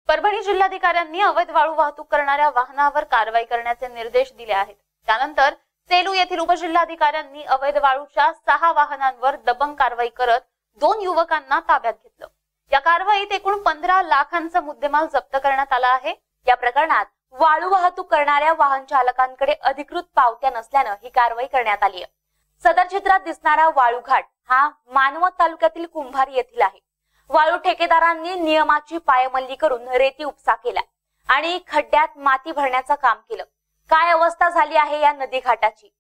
परभणी जिल्हाधिकाऱ्यांनी अवैध वाळू वाहतूक करणाऱ्या वाहनावर कारवाई करण्याचे निर्देश दिले आहेत। त्यानंतर सेलू येथील उपजिल्हाधिकाऱ्यांनी अवैध वाळूच्या 6 वाहनांवर दबंग कारवाई करत 2 युवकांना ताब्यात घेतलं। या कारवाईत एकूण 15 लाखांचा मुद्देमाल जप्त करण्यात आला आहे। या प्रकरणात वाळू वाहतूक करणाऱ्या वाहन चालकांकडे अधिकृत पावत्या नसल्याने ही कारवाई करण्यात आली आहे। सदर चित्रात दिसणारा वाळूघाट हा मानवत तालुक्यातील कुंभारी येथील आहे। वाळू ठेकेदारांनी नियमाची पायमल्ली करून रेती उपसा केला आणि खड्ड्यात माती भरण्याचं काम केलं। काय अवस्था झाली आहे या नदी घाटाची